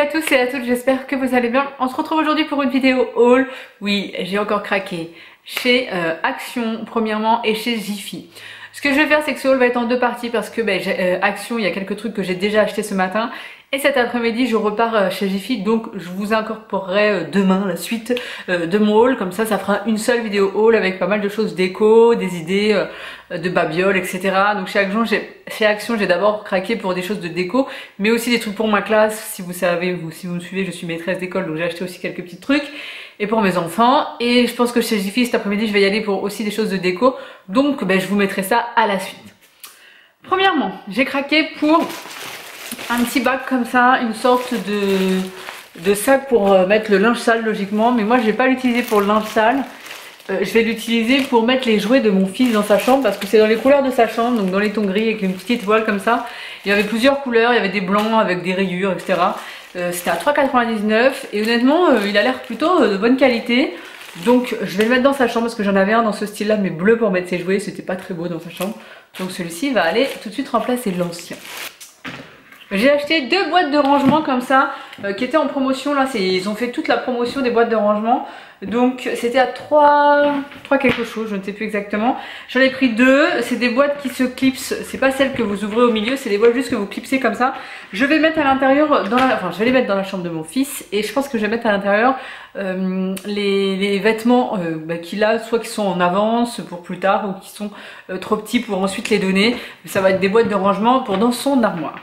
à tous et à toutes, j'espère que vous allez bien. On se retrouve aujourd'hui pour une vidéo haul. Oui, j'ai encore craqué chez Action premièrement et chez Jiffy. Ce que je vais faire, c'est que ce haul va être en deux parties parce que Action, il y a quelques trucs que j'ai déjà acheté ce matin. Et cet après-midi, je repars chez Jiffy, donc je vous incorporerai demain la suite de mon haul. Comme ça fera une seule vidéo haul avec pas mal de choses déco, des idées de babioles, etc. Donc chez Action, j'ai d'abord craqué pour des choses de déco, mais aussi des trucs pour ma classe. Si vous savez, si vous me suivez, je suis maîtresse d'école, donc j'ai acheté aussi quelques petits trucs. Et pour mes enfants. Et je pense que chez Jiffy, cet après-midi, je vais y aller pour aussi des choses de déco. Donc je vous mettrai ça à la suite. Premièrement, j'ai craqué pour un petit bac comme ça, une sorte de sac pour mettre le linge sale logiquement, mais moi je vais pas l'utiliser pour le linge sale. Je vais l'utiliser pour mettre les jouets de mon fils dans sa chambre parce que c'est dans les couleurs de sa chambre, donc dans les tons gris avec une petite étoile comme ça. Il y avait plusieurs couleurs, il y avait des blancs avec des rayures, etc. C'était à 3,99 et honnêtement il a l'air plutôt de bonne qualité. Donc je vais le mettre dans sa chambre parce que j'en avais un dans ce style là mais bleu pour mettre ses jouets, c'était pas très beau dans sa chambre. Donc celui-ci va aller tout de suite remplacer l'ancien. J'ai acheté deux boîtes de rangement comme ça qui étaient en promotion là, ils ont fait toute la promotion des boîtes de rangement. Donc c'était à 3 quelque chose, je ne sais plus exactement. J'en ai pris deux, c'est des boîtes qui se clipsent, c'est pas celles que vous ouvrez au milieu, c'est des boîtes juste que vous clipsez comme ça. Je vais mettre à l'intérieur, je vais les mettre dans la chambre de mon fils et je pense que je vais mettre à l'intérieur les vêtements qu'il a, soit qui sont en avance pour plus tard ou qui sont trop petits pour ensuite les donner. Ça va être des boîtes de rangement pour dans son armoire.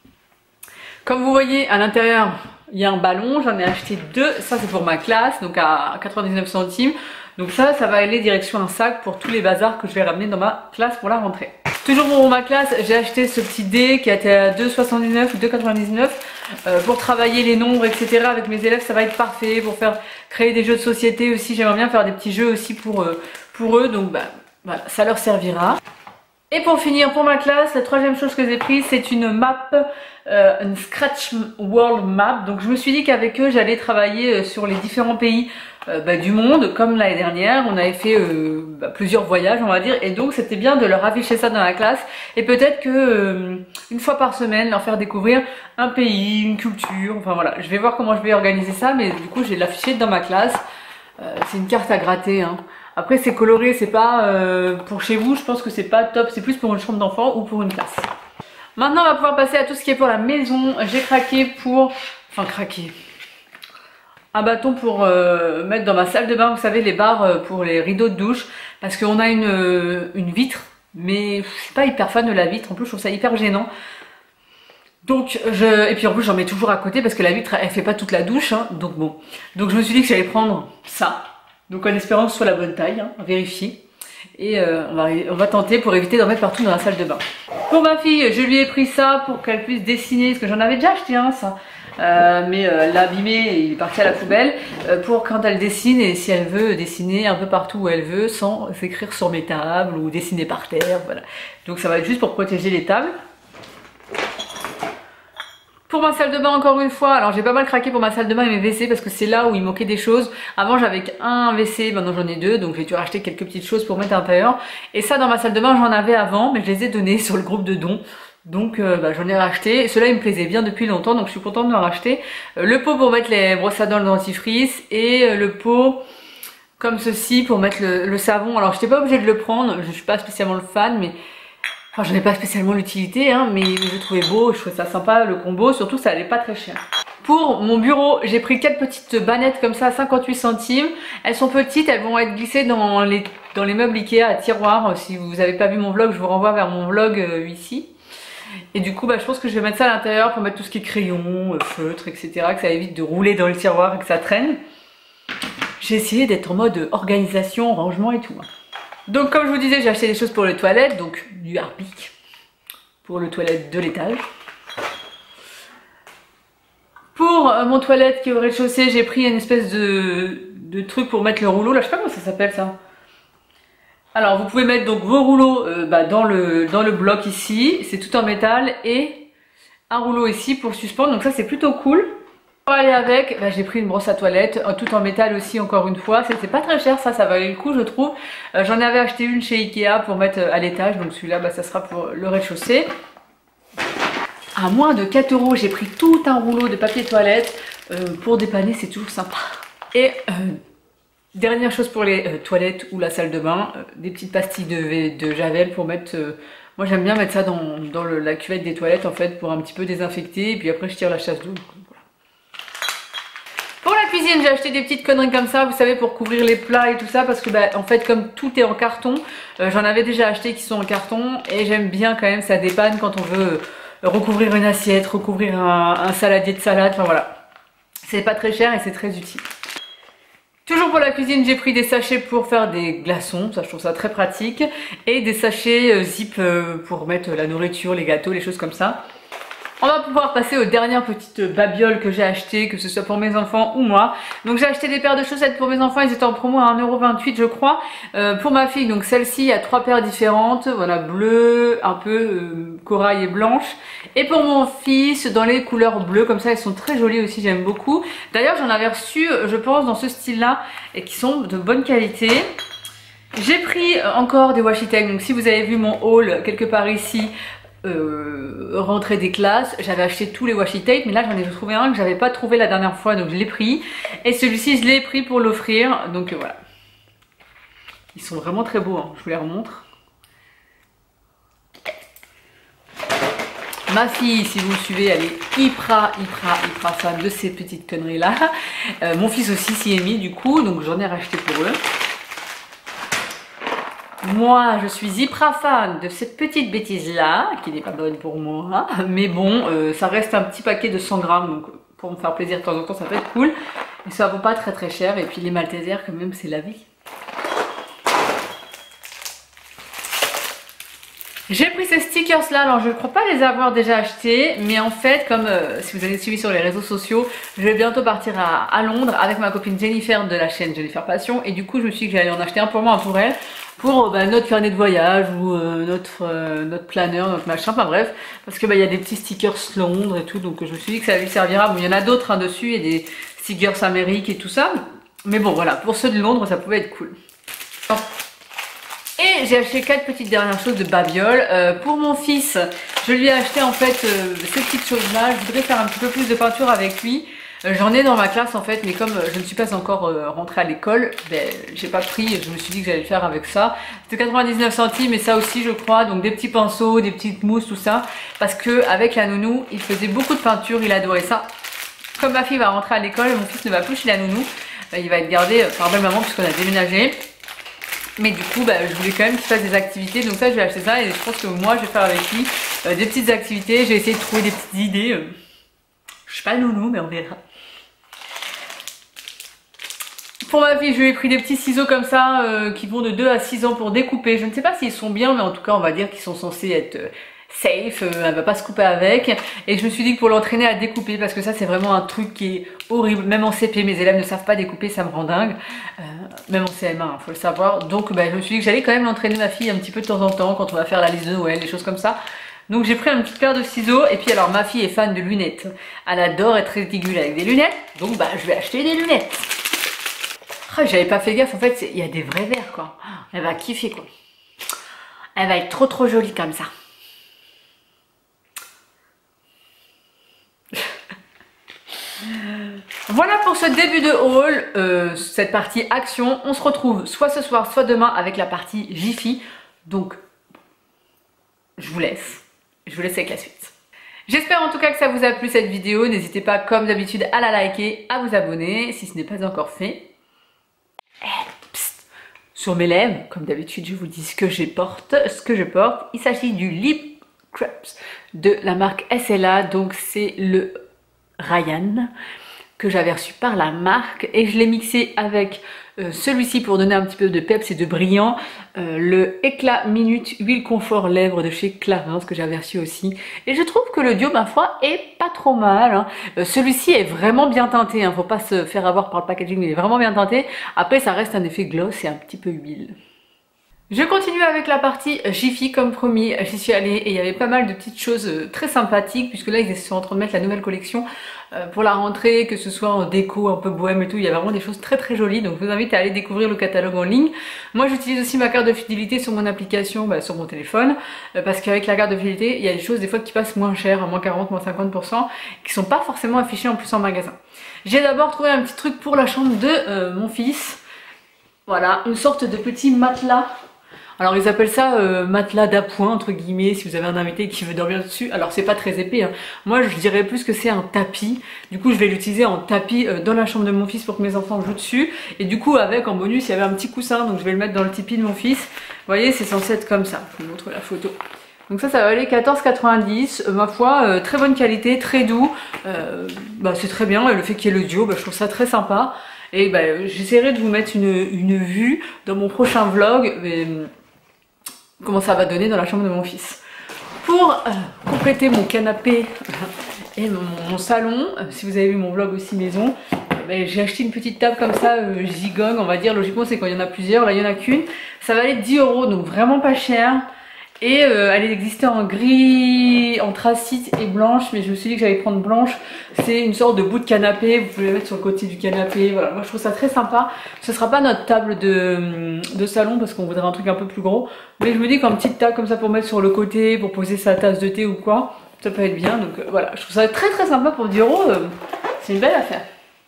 Comme vous voyez à l'intérieur, il y a un ballon, j'en ai acheté deux, ça c'est pour ma classe, donc à 99 centimes. Donc ça va aller direction un sac pour tous les bazars que je vais ramener dans ma classe pour la rentrée. Toujours pour ma classe, j'ai acheté ce petit dé qui était à 2,79 ou 2,99 pour travailler les nombres, etc. Avec mes élèves, ça va être parfait pour créer des jeux de société aussi. J'aimerais bien faire des petits jeux aussi pour eux, donc voilà, ça leur servira. Et pour finir, pour ma classe, la troisième chose que j'ai prise, c'est une map, une Scratch World Map. Donc je me suis dit qu'avec eux, j'allais travailler sur les différents pays du monde, comme l'année dernière. On avait fait plusieurs voyages, on va dire, et donc c'était bien de leur afficher ça dans la classe. Et peut-être que une fois par semaine, leur faire découvrir un pays, une culture. Enfin voilà, je vais voir comment je vais organiser ça, mais du coup, je vais l'afficher dans ma classe. C'est une carte à gratter, hein. Après c'est coloré, c'est pas pour chez vous, je pense que c'est pas top, c'est plus pour une chambre d'enfant ou pour une classe. Maintenant on va pouvoir passer à tout ce qui est pour la maison. J'ai craqué pour, un bâton pour mettre dans ma salle de bain, vous savez les barres pour les rideaux de douche. Parce qu'on a une vitre, mais je suis pas hyper fan de la vitre, en plus je trouve ça hyper gênant. Donc et puis en plus j'en mets toujours à côté parce que la vitre elle fait pas toute la douche, hein, donc bon. Donc je me suis dit que j'allais prendre ça. Donc en espérant que ce soit la bonne taille, hein, vérifier. Et on va tenter pour éviter d'en mettre partout dans la salle de bain. Pour ma fille, je lui ai pris ça pour qu'elle puisse dessiner, parce que j'en avais déjà acheté un ça. Mais l'abîmer, il est parti à la poubelle. Pour quand elle dessine et si elle veut dessiner un peu partout où elle veut sans écrire sur mes tables ou dessiner par terre, voilà. Donc ça va être juste pour protéger les tables. Pour ma salle de bain encore une fois, alors j'ai pas mal craqué pour ma salle de bain et mes WC parce que c'est là où il manquait des choses. Avant j'avais qu'un WC, maintenant j'en ai deux, donc j'ai dû racheter quelques petites choses pour mettre à l'intérieur. Et ça dans ma salle de bain j'en avais avant, mais je les ai donnés sur le groupe de dons. Donc j'en ai racheté, ceux-là ils me plaisaient bien depuis longtemps, donc je suis contente de en racheter. Le pot pour mettre les brosses à dents, le dentifrice, et le pot comme ceci pour mettre le savon. Alors j'étais pas obligée de le prendre, je suis pas spécialement le fan, mais... Enfin, j'en ai pas spécialement l'utilité, hein, mais je trouvais beau, je trouvais ça sympa le combo, surtout que ça allait pas très cher. Pour mon bureau, j'ai pris 4 petites bannettes comme ça à 58 centimes. Elles sont petites, elles vont être glissées dans les meubles Ikea à tiroirs. Si vous avez pas vu mon vlog, je vous renvoie vers mon vlog ici. Et du coup, je pense que je vais mettre ça à l'intérieur pour mettre tout ce qui est crayon, feutre, etc. Que ça évite de rouler dans le tiroir et que ça traîne. J'ai essayé d'être en mode organisation, rangement et tout. Donc comme je vous disais, j'ai acheté des choses pour les toilettes, donc du Harpic pour le toilette de l'étage. Pour mon toilette qui est au rez-de-chaussée, j'ai pris une espèce de truc pour mettre le rouleau, là je sais pas comment ça s'appelle ça. Alors vous pouvez mettre donc vos rouleaux dans le bloc ici, c'est tout en métal, et un rouleau ici pour suspendre, donc ça c'est plutôt cool. Pour aller avec, j'ai pris une brosse à toilette, tout en métal aussi encore une fois, c'est pas très cher, ça valait le coup je trouve. J'en avais acheté une chez Ikea pour mettre à l'étage, donc celui-là ça sera pour le rez-de-chaussée. À moins de 4 €, j'ai pris tout un rouleau de papier toilette. Pour dépanner, c'est toujours sympa. Et dernière chose pour les toilettes ou la salle de bain, des petites pastilles de Javel pour mettre... moi j'aime bien mettre ça dans la cuvette des toilettes en fait pour un petit peu désinfecter. Et puis après je tire la chasse d'eau. Pour la cuisine, j'ai acheté des petites conneries comme ça, vous savez, pour couvrir les plats et tout ça, parce que bah, en fait, comme tout est en carton, j'en avais déjà acheté qui sont en carton, et j'aime bien quand même, ça dépanne quand on veut recouvrir une assiette, recouvrir un saladier de salade, enfin voilà. C'est pas très cher et c'est très utile. Toujours pour la cuisine, j'ai pris des sachets pour faire des glaçons, ça je trouve ça très pratique, et des sachets zip pour mettre la nourriture, les gâteaux, les choses comme ça. On va pouvoir passer aux dernières petites babioles que j'ai achetées, que ce soit pour mes enfants ou moi. Donc j'ai acheté des paires de chaussettes pour mes enfants, ils étaient en promo à 1,28 € je crois. Pour ma fille, donc celle-ci, il y a 3 paires différentes, voilà, bleu, un peu corail et blanche. Et pour mon fils, dans les couleurs bleues, comme ça, elles sont très jolies aussi, j'aime beaucoup. D'ailleurs, j'en avais reçu, je pense, dans ce style-là, et qui sont de bonne qualité. J'ai pris encore des washi tape, donc si vous avez vu mon haul quelque part ici, rentrée des classes, j'avais acheté tous les washi tape, mais là j'en ai trouvé un que j'avais pas trouvé la dernière fois, donc je l'ai pris, et celui-ci je l'ai pris pour l'offrir, donc voilà. Ils sont vraiment très beaux, hein. Je vous les remontre. Ma fille, si vous me suivez, elle est hyper fan de ces petites conneries là. Mon fils aussi s'y est mis du coup, donc j'en ai racheté pour eux. Moi, je suis hyper fan de cette petite bêtise là, qui n'est pas bonne pour moi, mais bon, ça reste un petit paquet de 100 grammes, donc pour me faire plaisir de temps en temps, ça peut être cool. Et ça vaut pas très cher, et puis les Maltesers quand même, c'est la vie. J'ai pris ces stickers là, alors je ne crois pas les avoir déjà achetés, mais en fait, comme si vous avez suivi sur les réseaux sociaux, je vais bientôt partir à Londres avec ma copine Jennifer de la chaîne Jennifer Passion, et du coup je me suis dit que j'allais en acheter un pour moi, un pour elle, pour notre carnet de voyage ou notre planeur, notre machin, enfin bref, parce que il y a des petits stickers Londres et tout, donc je me suis dit que ça lui servira. Bon, il y en a d'autres dessus, il y a des stickers Amérique et tout ça, mais bon voilà, pour ceux de Londres ça pouvait être cool. Et j'ai acheté 4 petites dernières choses de babioles. Pour mon fils, je lui ai acheté en fait ces petites choses là. Je voudrais faire un petit peu plus de peinture avec lui. J'en ai dans ma classe en fait, mais comme je ne suis pas encore rentrée à l'école, ben, j'ai pas pris, je me suis dit que j'allais le faire avec ça. C'était 99 centimes et ça aussi je crois, donc des petits pinceaux, des petites mousses, tout ça. Parce que avec la nounou, il faisait beaucoup de peinture, il adorait ça. Comme ma fille va rentrer à l'école, mon fils ne va plus chez la nounou, ben, il va être gardé par belle maman puisqu'on a déménagé. Mais du coup, je voulais quand même qu'il fasse des activités. Donc ça, je vais acheter ça et je pense que moi, je vais faire avec lui des petites activités. J'ai essayé de trouver des petites idées. Je suis pas nounou, mais on verra. Pour ma fille, je lui ai pris des petits ciseaux comme ça qui vont de 2 à 6 ans pour découper. Je ne sais pas s'ils sont bien, mais en tout cas, on va dire qu'ils sont censés être safe. Elle va pas se couper avec. Et je me suis dit que pour l'entraîner à découper, parce que ça, c'est vraiment un truc qui est horrible. Même en CP, mes élèves ne savent pas découper, ça me rend dingue. Même en CM1, faut le savoir. Donc, je me suis dit que j'allais quand même l'entraîner ma fille un petit peu de temps en temps quand on va faire la liste de Noël, des choses comme ça. Donc j'ai pris une petite paire de ciseaux et puis alors ma fille est fan de lunettes. Elle adore être ridicule avec des lunettes, donc je vais acheter des lunettes. Oh, j'avais pas fait gaffe, en fait il y a des vrais verres quoi. Elle va kiffer quoi. Elle va être trop jolie comme ça. Voilà pour ce début de haul, cette partie action. On se retrouve soit ce soir, soit demain avec la partie Jiffy. Donc, je vous laisse avec la suite. J'espère en tout cas que ça vous a plu cette vidéo. N'hésitez pas comme d'habitude à la liker, à vous abonner si ce n'est pas encore fait. Psst, sur mes lèvres, comme d'habitude je vous dis ce que je porte. Il s'agit du Lip Crepes de la marque SLA. Donc c'est le Ryan que j'avais reçu par la marque et je l'ai mixé avec celui-ci pour donner un petit peu de peps et de brillant, le Éclat Minute Huile Confort Lèvres de chez Clarins que j'avais reçu aussi, et je trouve que le duo ma foi est pas trop mal hein. Celui-ci est vraiment bien teinté hein. Faut pas se faire avoir par le packaging, mais il est vraiment bien teinté. Après ça reste un effet gloss et un petit peu huile. Je continue avec la partie Jiffy comme promis, j'y suis allée et il y avait pas mal de petites choses très sympathiques puisque là ils sont en train de mettre la nouvelle collection pour la rentrée, que ce soit en déco un peu bohème et tout, il y a vraiment des choses très très jolies, donc je vous invite à aller découvrir le catalogue en ligne. Moi j'utilise aussi ma carte de fidélité sur mon application, sur mon téléphone, parce qu'avec la carte de fidélité il y a des choses des fois qui passent moins cher, à moins 40, moins 50%, qui sont pas forcément affichées en plus en magasin. J'ai d'abord trouvé un petit truc pour la chambre de mon fils, voilà, une sorte de petit matelas. Alors ils appellent ça matelas d'appoint entre guillemets si vous avez un invité qui veut dormir dessus. Alors c'est pas très épais, hein. Moi je dirais plus que c'est un tapis. Du coup je vais l'utiliser en tapis dans la chambre de mon fils pour que mes enfants jouent dessus. Et du coup avec en bonus il y avait un petit coussin, donc je vais le mettre dans le tipi de mon fils. Vous voyez c'est censé être comme ça, je vous montre la photo. Donc ça va aller 14,90, ma foi, très bonne qualité, très doux, c'est très bien, et le fait qu'il y ait le duo, je trouve ça très sympa. Et j'essaierai de vous mettre une vue dans mon prochain vlog, comment ça va donner dans la chambre de mon fils. Pour compléter mon canapé et mon salon, si vous avez vu mon vlog aussi maison, j'ai acheté une petite table comme ça, gigogne on va dire, logiquement c'est quand il y en a plusieurs, là il n'y en a qu'une. Ça va aller 10 €, donc vraiment pas cher. Et elle existait en gris, anthracite et blanche, mais je me suis dit que j'allais prendre blanche. C'est une sorte de bout de canapé, vous pouvez la mettre sur le côté du canapé, voilà, moi je trouve ça très sympa. Ce sera pas notre table de salon parce qu'on voudrait un truc un peu plus gros, mais je me dis qu'une petite table comme ça pour mettre sur le côté, pour poser sa tasse de thé ou quoi, ça peut être bien. Donc voilà, je trouve ça très très sympa pour 10 €, c'est une belle affaire.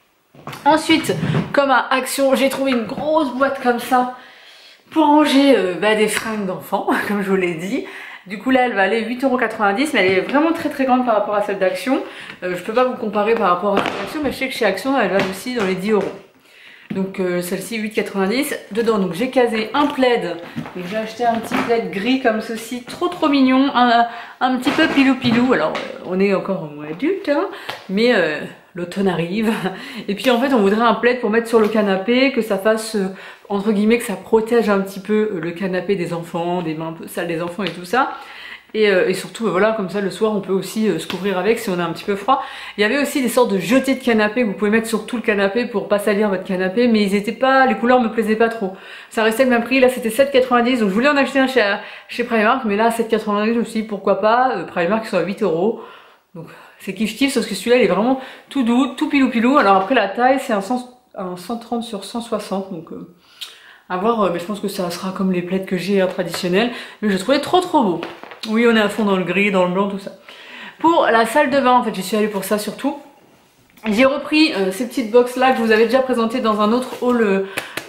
Ensuite, comme à Action, j'ai trouvé une grosse boîte comme ça pour ranger des fringues d'enfants, comme je vous l'ai dit. Du coup là elle va aller 8,90 €, mais elle est vraiment très très grande par rapport à celle d'Action. Je peux pas vous comparer par rapport à celle d'Action, mais je sais que chez Action elle va aussi dans les 10 €. Donc celle-ci 8,90 €. Dedans donc j'ai casé un plaid. J'ai acheté un petit plaid gris comme ceci, trop trop mignon, un petit peu pilou pilou. Alors on est encore au moins adulte, hein, mais l'automne arrive. Et puis en fait on voudrait un plaid pour mettre sur le canapé, que ça fasse entre guillemets, que ça protège un petit peu le canapé des enfants, des mains un peu sales des enfants et tout ça. Et surtout voilà, comme ça le soir on peut aussi se couvrir avec si on a un petit peu froid. Il y avait aussi des sortes de jetés de canapé que vous pouvez mettre sur tout le canapé pour pas salir votre canapé, mais ils étaient pas, les couleurs me plaisaient pas trop. Ça restait le même prix, là c'était 7,90 €, donc je voulais en acheter un chez Primark, mais là à 7,90 € je me suis dit pourquoi pas, Primark ils sont à 8 €. Donc c'est kiff kiff, sauf que celui-là il est vraiment tout doux, tout pilou pilou. Alors après la taille c'est un 130 sur 160, donc à voir, mais je pense que ça sera comme les plaids que j'ai traditionnels, mais je trouvais trop trop beau. Oui on est à fond dans le gris, dans le blanc, tout ça. Pour la salle de bain, en fait j'y suis allée pour ça surtout. J'ai repris ces petites box là que je vous avais déjà présentées dans un autre haul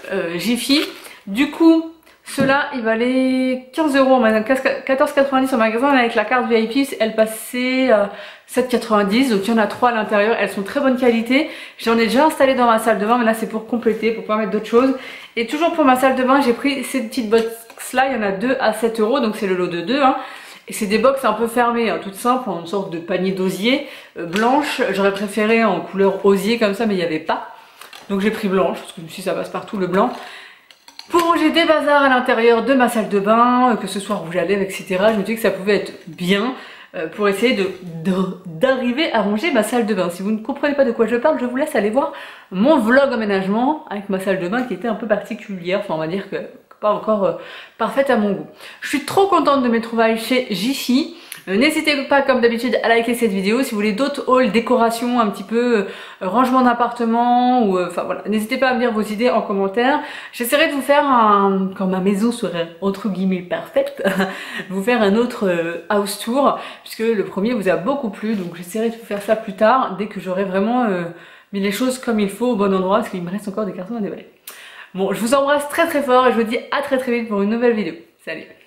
Jiffy. Du coup cela il valait 15 € en magasin, 14,90 € en magasin, avec la carte VIP elle passait 7,90 €, donc il y en a 3 à l'intérieur, elles sont très bonne qualité. J'en ai déjà installé dans ma salle de bain, mais là c'est pour compléter, pour pouvoir mettre d'autres choses. Et toujours pour ma salle de bain j'ai pris ces petites box là, il y en a 2 à 7 €, donc c'est le lot de 2 hein. Et c'est des box un peu fermées, hein, toutes simples, en une sorte de panier d'osier blanche. J'aurais préféré en couleur osier comme ça, mais il n'y avait pas. Donc j'ai pris blanche, parce que je me suis dit ça passe partout le blanc. Pour ranger des bazars à l'intérieur de ma salle de bain, que ce soit rouge à lèvres, etc. Je me dis que ça pouvait être bien pour essayer d'arriver à ranger ma salle de bain. Si vous ne comprenez pas de quoi je parle, je vous laisse aller voir mon vlog emménagement avec ma salle de bain qui était un peu particulière. Enfin on va dire que pas encore parfaite à mon goût. Je suis trop contente de mes trouvailles chez Jiffy. N'hésitez pas comme d'habitude à liker cette vidéo. Si vous voulez d'autres hauls, décorations, un petit peu rangement d'appartement, ou enfin voilà, n'hésitez pas à me dire vos idées en commentaire. J'essaierai de vous faire quand ma maison serait entre guillemets parfaite, vous faire un autre house tour, puisque le premier vous a beaucoup plu, donc j'essaierai de vous faire ça plus tard, dès que j'aurai vraiment mis les choses comme il faut au bon endroit, parce qu'il me reste encore des cartons à déballer. Bon, je vous embrasse très très fort et je vous dis à très très vite pour une nouvelle vidéo. Salut!